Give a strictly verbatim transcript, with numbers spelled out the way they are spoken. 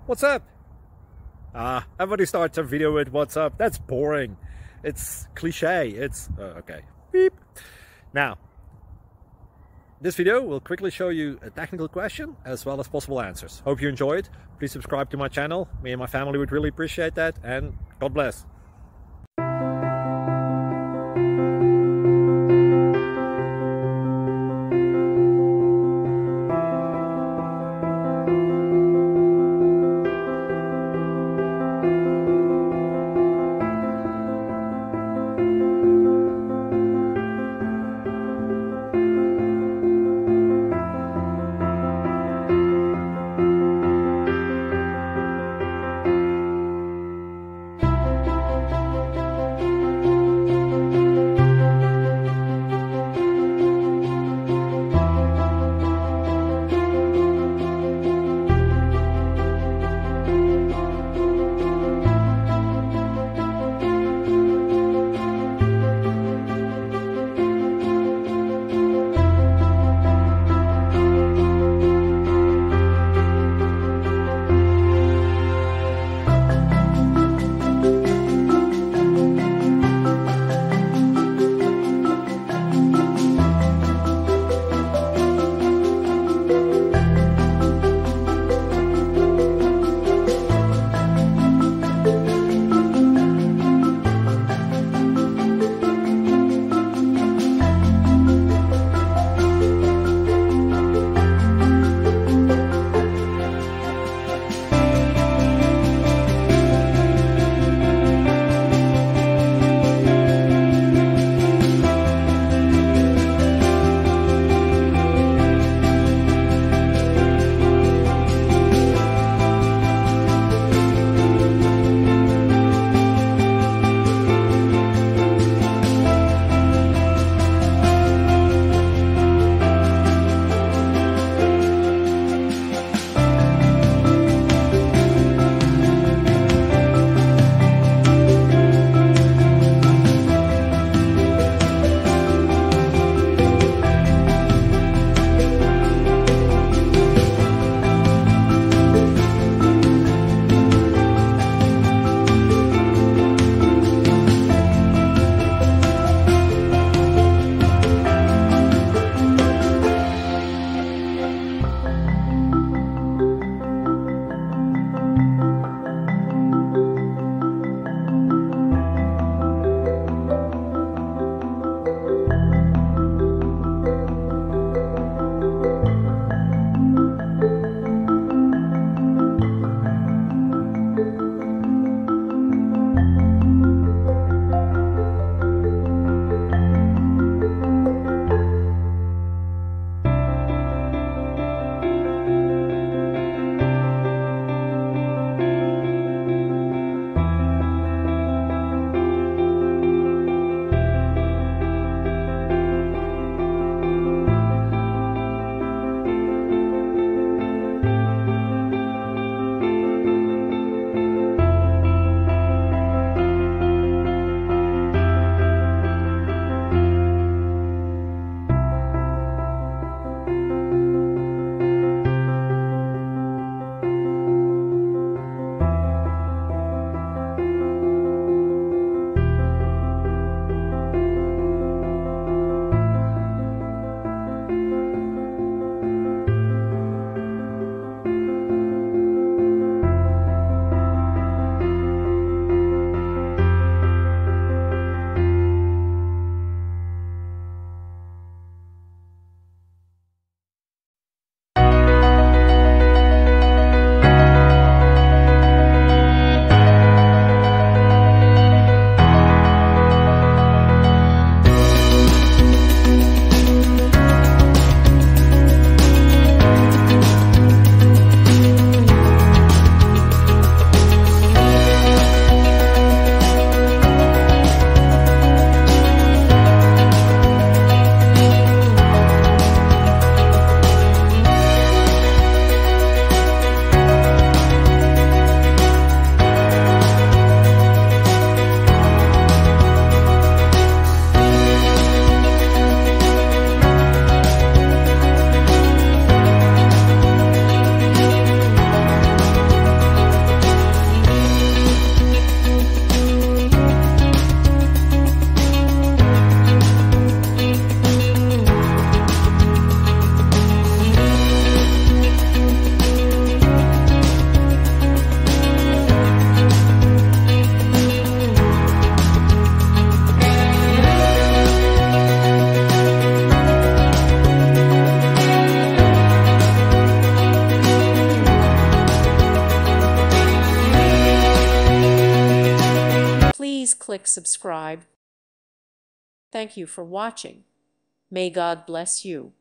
What's up? Ah, everybody starts a video with what's up. That's boring. It's cliche. It's uh, okay. Beep. Now, this video will quickly show you a technical question as well as possible answers. Hope you enjoyed. Please subscribe to my channel. Me and my family would really appreciate that, and God bless. click subscribe. Thank you for watching. May God bless you.